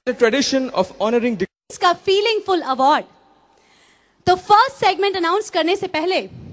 The tradition of honoring इसका फीलिंगफुल award. तो फर्स्ट सेगमेंट अनाउंस करने से पहले